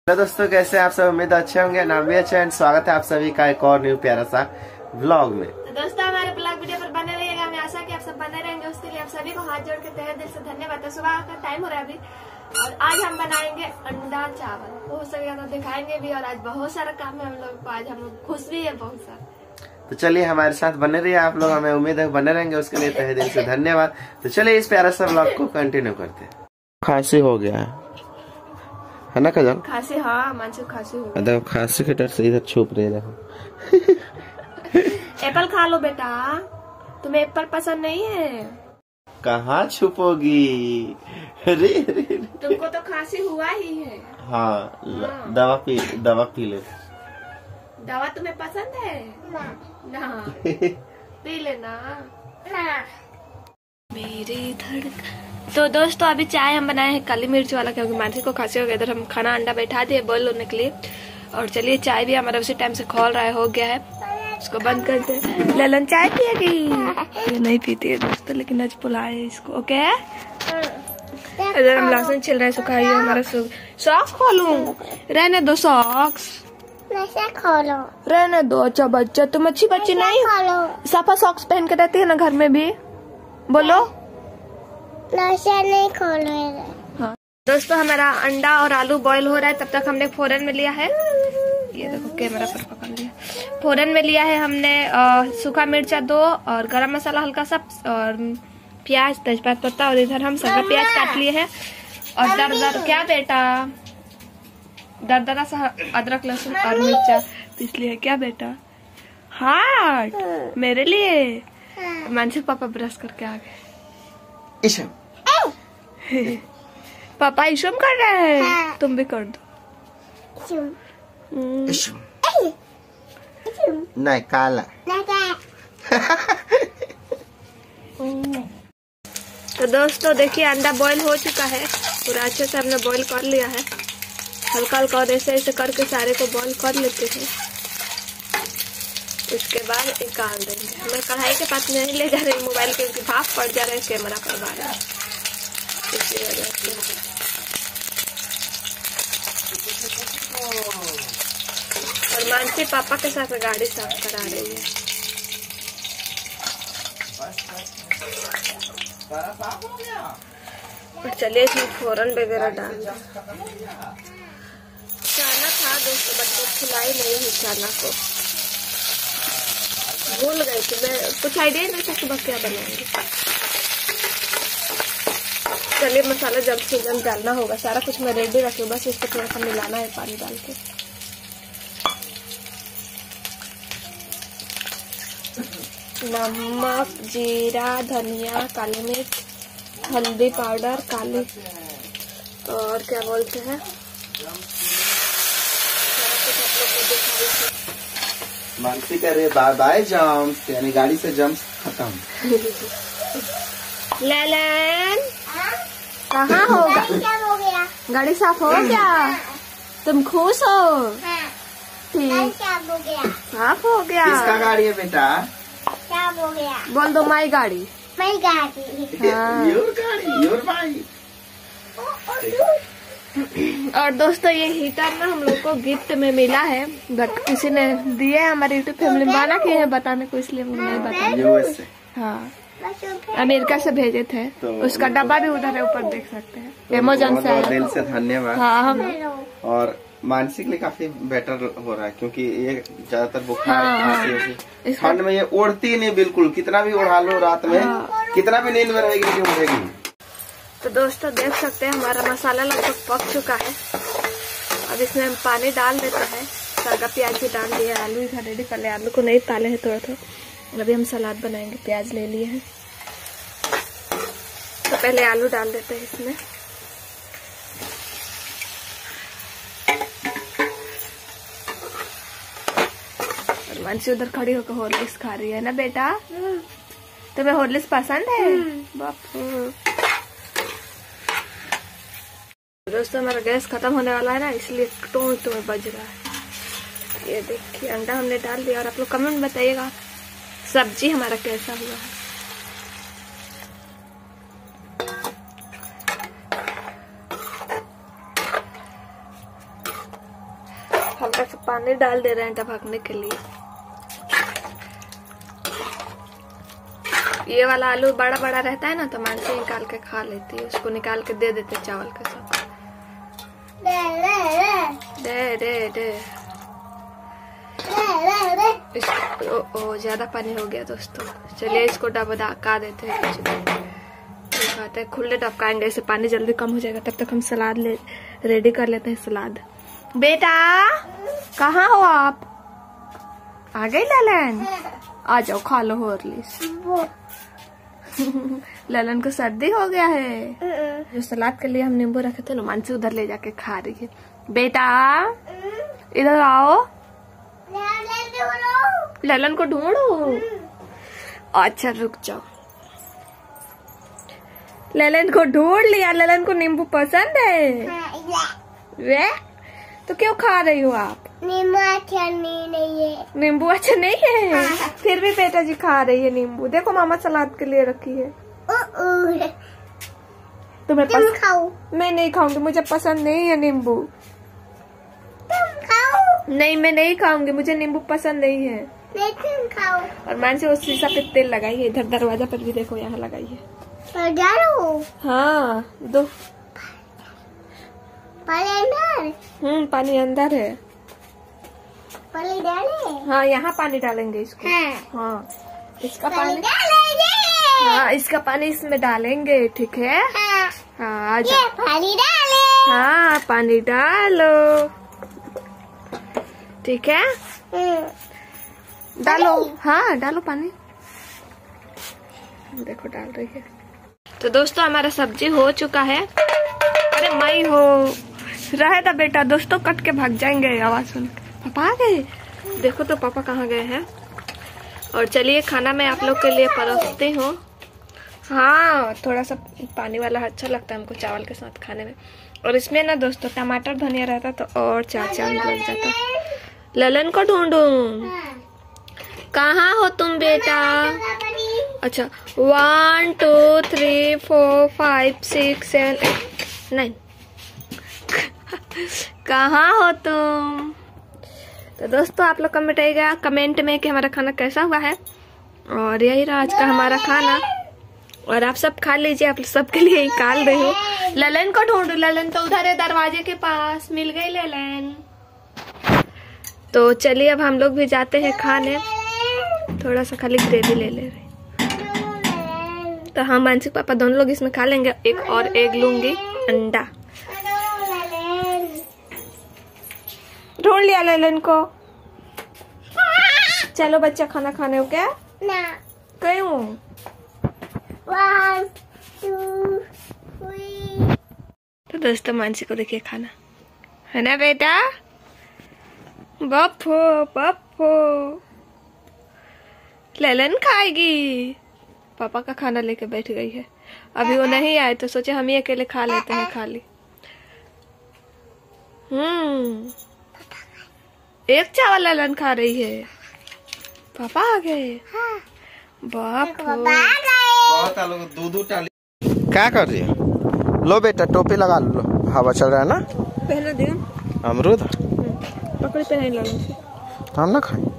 Hello दोस्तों, कैसे हैं आप सब? उम्मीद अच्छे होंगे, नाम भी अच्छा है। स्वागत है आप सभी का एक और न्यू प्यारा सा व्लॉग में। तो दोस्तों हमारे ब्लॉग वीडियो पर बने रहिएगा। हमें आशा कि आप सब बने रहेंगे, उसके लिए आप सभी को हाथ जोड़ के तहे दिल से धन्यवाद। तो सुबह का टाइम हो रहा है अभी, और आज हम बनाएंगे अंडा चावल। हो सकेगा तो दिखाएंगे भी, और आज बहुत सारा काम है हम लोग को। आज हम लोग खुश भी है बहुत सारा। तो चलिए हमारे साथ बने रहिए आप लोग, हमें उम्मीद है बने रहेंगे, उसके लिए तहे दिल से धन्यवाद। तो चलिए इस प्यारा सा व्लॉग को कंटिन्यू करते हैं। खांसी हो गया है ना कजल? खांसी, हाँ मानसिक खांसी हो गई। देखो खांसी के डर से इधर छुप रहे। देखो एप्पल खा लो बेटा, तुम्हें एप्पल पसंद नहीं है? कहाँ छुपोगी? अरे तुमको तो खांसी हुआ ही है। हाँ, दवा पी ले। दवा तुम्हें पसंद है? ना पी लेना। मेरी धड़कन। तो दोस्तों अभी चाय हम बनाए हैं काली मिर्च वाला, क्योंकि मानसी को खांसी हो गया। इधर हम खाना अंडा बैठा दिए बॉईल होने के लिए। और चलिए चाय भी हमारा उसी टाइम से खोल रहा है, हो गया है। इसको बंद करते हैं। ललन चाय पिएगी? ये नहीं पीती है दोस्तों, लेकिन आज बुलाए इसको। ओके, इधर हम लहसुन छिल रहे हैं, सुखाइए हमारा। सॉक्स खोलूं? रहने दो सॉक्स, खोलो रहने दो। अच्छा बच्चा, तुम अच्छी बच्ची नहीं? सफा सॉक्स पहन के रहती है ना घर में भी। बोलो नहीं खोलो। हाँ दोस्तों, हमारा अंडा और आलू बॉईल हो रहा है। तब तक हमने फोरन में लिया है, ये देखो कैमरा पर पकड़ लिया। फोरन में लिया है हमने सूखा मिर्चा 2 और गरम मसाला हल्का सा, और प्याज, तेजपात पत्ता, और इधर हम सगा प्याज काट लिए हैं। और दरदर क्या बेटा, दरदरा सा अदरक लहसुन और मिर्चा पीस लिया है। क्या बेटा? हाँ मेरे लिए। मानसिक पापा ब्रश करके आ गए। पापा इशम कर रहे हैं, तुम भी कर दो। नहीं काला। तो दोस्तों देखिए अंडा बॉईल हो चुका है, पूरा अच्छे से हमने बॉईल कर लिया है। हल्का हल्का और ऐसे ऐसे करके सारे को बॉईल कर लेते हैं। उसके बाद निकाल देंगे। हमें कढ़ाई के पास नहीं ले जा रहे मोबाइल के, क्योंकि भाप पड़ जा रहे हैं कैमरा पर बाहर, इसलिए वजह से। और मानसी पापा के साथ गाड़ी साफ करा रही है। और चलिए इसमें फोरन वगैरह डाल। चाना था दोस्तों, बच्चे खिलाई नहीं है चाना को, भूल गई थी मैं। कुछ आइडिया नहीं था सुबह क्या बनाएंगे। चलिए मसाला जल्द से जल्द डालना होगा। सारा कुछ मैं रेडी रखी हूँ, बस इसको थोड़ा सा मिलाना है पानी डाल के। नमक, जीरा, धनिया, काली मिर्च, हल्दी पाउडर, काली, और क्या बोलते हैं, सारा कुछ आप लोग को दिखाई। मानसी कह रहे बाय बाय जम्प, यानी गाड़ी से जम्प खत्म। ललन कहाँ होगा? गाड़ी साफ हो गया? तुम खुश हो? ठीक, साफ हो गया। किसका गाड़ी है बेटा? साफ हो गया। बोल दो माई गाड़ी। माई गाड़ी। हाँ। योर गाड़ी, योर बाइक। और दोस्तों ये हीटर ना हम लोग को गिफ्ट में मिला है, बट किसी ने दिए है, हमारी यूट्यूब फैमिली में मना किए हैं बताने को, इसलिए हम नहीं बताएंगे। हाँ अमेरिका से भेजे थे, तो उसका डब्बा भी उधर है, ऊपर देख सकते हैं। तो अमेज़न से आया। दिल से धन्यवाद। हाँ हम और मानसिक लिए काफी बेटर हो रहा है, क्योंकि ये ज्यादातर बुखार ठंड में ये उड़ती नहीं बिल्कुल, कितना भी उड़ा लो रात में, कितना भी नींद में रहेगी लेकिन उड़ेगी। तो दोस्तों देख सकते हैं हमारा मसाला लगभग पक चुका है। अब इसमें हम पानी डाल देते हैं। सागा प्याज भी डाल दिया, आलू इधर रेडी कर लिया। आलू को नहीं ताले हैं थोड़ा थोड़ा। अभी हम सलाद बनाएंगे, प्याज ले लिए हैं, तो पहले आलू डाल देते हैं इसमें। और मानसी उधर खड़ी होकर हॉर्लिक्स खा रही है ना बेटा? तुम्हें हॉर्लिक्स पसंद है? बाप। दोस्तों हमारा गैस खत्म होने वाला है ना, इसलिए टों टों बज रहा है। ये देखिए अंडा हमने डाल दिया। और आप लोग कमेंट में बताइएगा सब्जी हमारा कैसा हुआ है। हल्का सा पानी डाल दे रहे हैं ढकने के लिए। ये वाला आलू बड़ा बड़ा रहता है ना तो मानसी निकाल के खा लेती है, उसको निकाल के दे देते चावल के साथ। दे दे दे ओ ज्यादा पानी हो गया दोस्तों। चलिए इसको डबका देते हैं, कुछ दिखाते हैं। खुले डबकाएंगे, इससे पानी जल्दी कम हो जाएगा। तब तक हम सलाद रेडी कर लेते हैं। सलाद बेटा कहाँ हो आप? आ गई ललन? आ जाओ खा लो हॉर्लिक्स। ललन को सर्दी हो गया है। जो सलाद के लिए हम नींबू रखे थे ना, मानसी उधर ले जाके खा रही है। बेटा इधर आओ, ललन को ढूंढो। अच्छा रुक जाओ, ललन को ढूंढ लिया। ललन को नींबू पसंद है। वे तो क्यों खा रही हो आप? नींबू अच्छा नहीं है। नींबू अच्छा नहीं है? फिर भी बेटा जी खा रही है नींबू। देखो मामा सलाद के लिए रखी है। तुम्हें तुम खाओ। मैं नहीं खाऊंगी, मुझे पसंद नहीं है नींबू। तुम खाओ। नहीं मैं नहीं खाऊंगी, मुझे नींबू पसंद नहीं है। नहीं तुम खाओ। और मानसी उस शीशा पे तेल लगाई है, इधर दरवाजा पर भी देखो, यहाँ लगाई है। हाँ दो पानी अंदर। पानी अंदर है। पानी डाले। हाँ यहाँ पानी डालेंगे इसको। हाँ इसका पानी डालेंगे। हाँ इसका पानी इसमें डालेंगे, ठीक है। हाँ आ जाओ। पानी डाले। हाँ पानी डालो, ठीक है। डालो, हाँ डालो पानी। देखो डाल रही है। तो दोस्तों हमारा सब्जी हो चुका है। अरे मई हो रहे था बेटा, दोस्तों कट के भाग जाएंगे आवाज सुन। पापा आ गए, देखो तो पापा कहाँ गए हैं। और चलिए खाना मैं आप लोग के लिए परोसती हूँ। हाँ थोड़ा सा पानी वाला अच्छा लगता है हमको चावल के साथ खाने में। और इसमें ना दोस्तों टमाटर धनिया रहता तो और चार लग जाता। ललन को ढूंढूं, कहाँ हो तुम बेटा? अच्छा 1 2 3 4 5 6 7 8 9 कहाँ हो तुम? तो दोस्तों आप लोग कमेंट में कि हमारा खाना कैसा हुआ है। और यही रहा आज का हमारा खाना। और आप सब खा लीजिए, आप सबके लिए निकाल रही हूँ। ललन को ढूंढो, ललन तो उधर है दरवाजे के पास। मिल गई ललन। तो चलिए अब हम लोग भी जाते हैं खाने। थोड़ा सा खाली ग्रेवी ले ले रही। तो हम मानसिक पापा दोनों लोग इसमें खा लेंगे। एक लूंगी अंडा। ढूंढ लिया ललन को। चलो बच्चा खाना खाने हो क्या? ना। क्यों? 1 2 3। तो दोस्तों मानसी को देखिए खाना है ना बेटा। बप्पो ललन खाएगी। पापा का खाना लेके बैठ गई है। अभी वो नहीं आए तो सोचे हम ही अकेले खा लेते हैं खाली। एक चावल ललन खा रही है। पापा आ गए। क्या कर रही है? लो बेटा टोपी लगा लो, हवा चल रहा है ना। पहना दियो अमरूद पकड़ी पहन लो। हम ना खाए।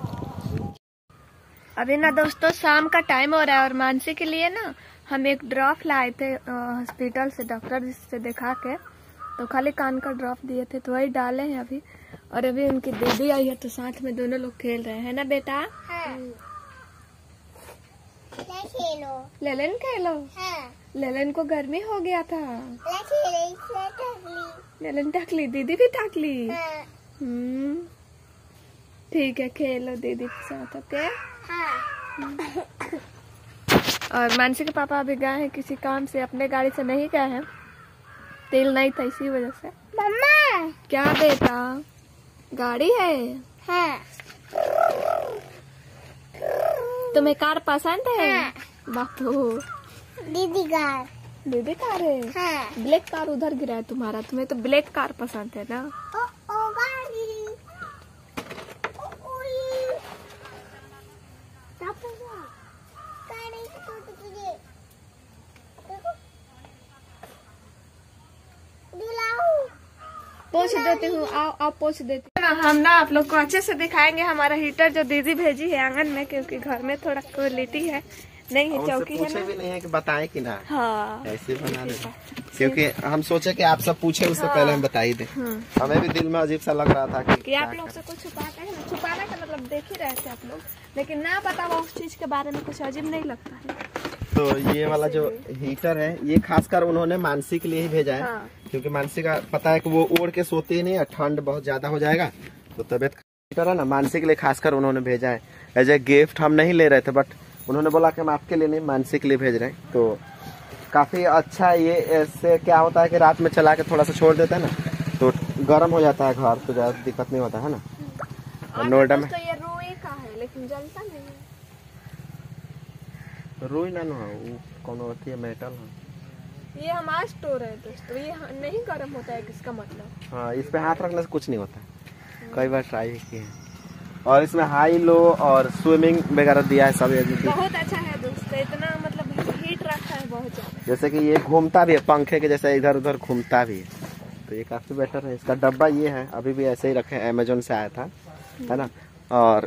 अभी ना दोस्तों शाम का टाइम हो रहा है और मानसी के लिए ना हम एक ड्रॉप लाए थे हॉस्पिटल से, डॉक्टर से दिखा के। तो खाली कान का ड्रॉप दिए थे तो वही डाले हैं अभी। और अभी उनकी दीदी आई है तो साथ में दोनों लोग खेल रहे हैं ना बेटा। ललन खेलो। ललन को गर्मी हो गया था। ललन टकली, दीदी भी टकली। ठीक है खेलो दीदी के साथ, ओके। और मानसी के पापा अभी गए हैं किसी काम से, अपने गाड़ी से नहीं गए हैं, तेल नहीं था इसी वजह से। मम्मा क्या बेटा? गाड़ी है? हाँ। तुम्हें कार पसंद है? बापू दीदी कार। दीदी कार है? हाँ। ब्लैक कार उधर गिरा है तुम्हारा, तुम्हें तो ब्लैक कार पसंद है ना। गाड़ी। पोंछ देती हूँ, आप पोंछ देती ना। हम ना आप लोग को अच्छे से दिखाएंगे हमारा हीटर जो दीदी भेजी है आंगन में, क्योंकि घर में थोड़ा क्वालिटी है नहीं है, चौकी है ना। भी नहीं है कि बताएं कि ना। हाँ ऐसे बना दे, क्योंकि हम सोचे कि आप सब पूछे उससे पहले हम बता ही दे। हमें भी दिल में अजीब सा लग रहा था कि आप लोग से कुछ छुपाते हैं ना। छुपाने का मतलब देख ही रहे थे आप लोग, लेकिन ना पता हुआ उस चीज के बारे में कुछ अजीब नहीं लगता है। तो ये वाला जो हीटर है ये खासकर उन्होंने मानसी के लिए ही भेजा है। हाँ। क्योंकि मानसी का पता है कि वो ओढ़ के सोती ही नहीं है, ठंड बहुत ज्यादा हो जाएगा तो तबियत। हीटर है ना मानसी के लिए खासकर उन्होंने भेजा है एज ए गिफ्ट। हम नहीं ले रहे थे बट उन्होंने बोला कि हम आपके लिए नहीं मानसी के लिए भेज रहे हैं। तो काफी अच्छा ये, इससे क्या होता है कि रात में चला के थोड़ा सा छोड़ देता है ना तो गर्म हो जाता है घर, तो ज्यादा दिक्कत नहीं होता है ना। और नोएडा में ये रुई का है लेकिन जलता नहीं है। रुई ना वो कौन होती है, मेटल है। ये हमारा स्टोर है दोस्तों, ये नहीं गर्म होता है, किसका मतलब। हाँ, इस पे हाथ रखने से कुछ नहीं होता है। कई बार ट्राई किए हैं। और इसमें हाई लो और स्विमिंग वगैरह दिया है सब। बहुत अच्छा है दोस्तों, इतना मतलब हीट रखता है बहुत ज्यादा। जैसे कि ये घूमता भी है पंखे के जैसे, इधर उधर घूमता भी है, तो ये काफी बेटर है। इसका डब्बा ये है, अभी भी ऐसे ही रखे, अमेजोन से आया था, है ना। और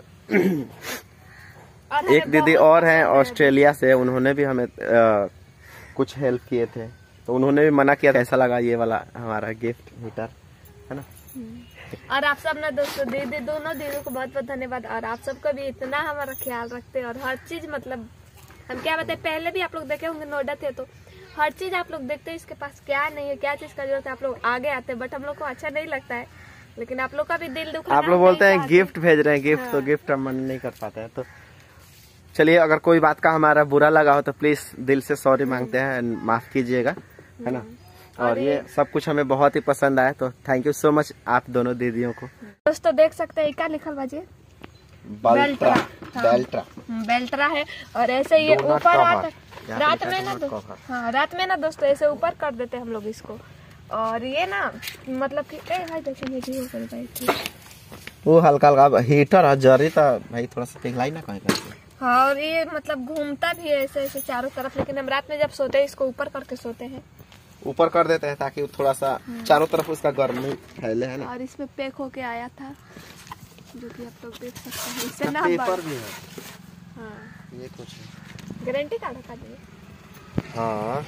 एक दीदी और हैं ऑस्ट्रेलिया से, उन्होंने भी हमें कुछ हेल्प किए थे, तो उन्होंने भी मना किया। कैसा लगा ये वाला हमारा गिफ्ट हीटर, है ना। और आप सब ना दोस्तों, दीदी दोनों दीदी को बहुत बहुत धन्यवाद। और आप सबका भी इतना हमारा ख्याल रखते हैं और हर चीज मतलब हम क्या बताए, पहले भी आप लोग देखे होंगे नोएडा थे तो हर चीज आप लोग देखते हैं इसके पास क्या नहीं है, क्या चीज का जरूरत है, आप लोग आगे आते हैं। बट हम लोग को अच्छा नहीं लगता है, लेकिन आप लोग का भी दिल दुखा। आप लोग बोलते हैं गिफ्ट भेज रहे हैं, गिफ्ट हाँ। तो गिफ्ट हम मन नहीं कर पाते हैं। तो चलिए, अगर कोई बात का हमारा बुरा लगा हो तो प्लीज दिल से सॉरी मांगते हैं, माफ कीजिएगा, है ना। और ये सब कुछ हमें बहुत ही पसंद आया, तो थैंक यू सो मच आप दोनों दीदियों को। दोस्तों देख सकते हैं क्या लिखल बाजी, बेल्ट्रा। बेल्ट्रा बेल्ट्रा है। और ऐसे ये ऊपर रात में ना, हाँ रात में ना दोस्तों ऐसे ऊपर कर देते हैं हम लोग इसको। और ये ना मतलब कि वो हल्का हल्का हीटर है, जरी तो भाई थोड़ा सा पिघलाई ना कहीं। हाँ, और ये मतलब घूमता भी है ऐसे ऐसे चारों तरफ, लेकिन हम रात में जब सोते हैं इसको ऊपर करके सोते हैं, ऊपर कर देते हैं ताकि थोड़ा सा चारों तरफ उसका गर्मी फैले, है ना। और इसमें पैक होके आया था, जो कि आप लोग देख सकते हैं। इससे ना पेपर भी है। हाँ, ये कुछ गारंटी कार्ड रखा दिए। हाँ।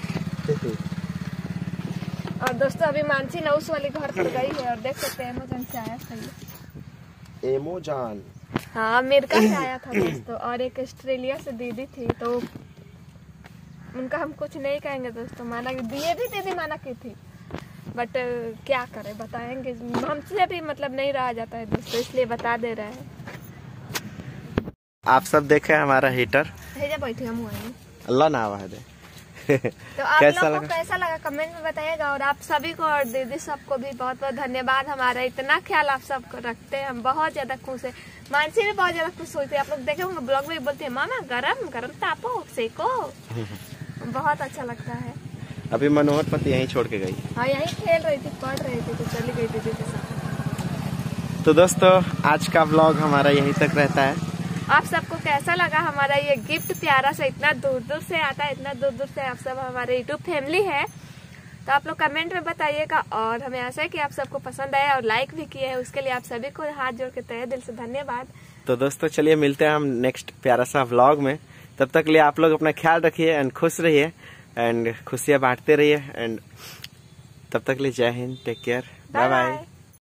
और दोस्तों अभी मानसी ना उस वाले घर पर गई है और देख सकते हैं अमेजोन से आया था ये। अमेजोन, हाँ अमेरिका से आया था दोस्तों। और एक ऑस्ट्रेलिया से दीदी थी, तो उनका हम कुछ नहीं कहेंगे दोस्तों, माना दिए भी दीदी माना की थी, बट क्या करें बताएंगे, हमसे भी मतलब नहीं रहा जाता है दोस्तों, इसलिए बता दे रहे हैं। आप सब देखे हमारा हीटर, बैठे हम अल्लाह ना आवा दे। तो आप लोग को कैसा लगा कमेंट में बताइएगा। और आप सभी को और दीदी सबको भी बहुत बहुत धन्यवाद, हमारा इतना ख्याल आप सबको रखते हैं, हम बहुत ज्यादा खुश है। मानसी भी बहुत ज्यादा खुश हुई थी, आप लोग देखे होंगे ब्लॉग में बोलते हैं मामा गरम गरम तापो सेको, बहुत अच्छा लगता है। अभी मनोहर पति यहीं छोड़ के गई। हाँ यहीं खेल रही थी, पढ़ रही थी, तो चली गई दीदी के साथ। तो दोस्तों आज का व्लॉग हमारा यहीं तक रहता है। आप सबको कैसा लगा हमारा ये गिफ्ट प्यारा सा, इतना दूर दूर से आता है, इतना दूर दूर से आप सब हमारे यूट्यूब फैमिली है, तो आप लोग कमेंट में बताइएगा। और हमें आशा है कि आप सबको पसंद आया और लाइक भी किए हैं, उसके लिए आप सभी को हाथ जोड़ के तहे दिल से धन्यवाद। तो दोस्तों चलिए मिलते हैं हम नेक्स्ट प्यारा सा व्लॉग में, तब तक लिए आप लोग अपना ख्याल रखिए एंड खुश रहिए एंड खुशियाँ बांटते रहिए एंड तब तक लिए Jai Hind, take care, bye bye.